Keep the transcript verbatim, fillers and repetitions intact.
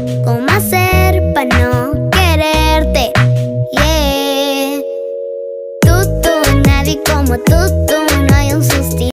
¿Cómo hacer para no quererte? Yeah. Tú, tú, nadie como tú.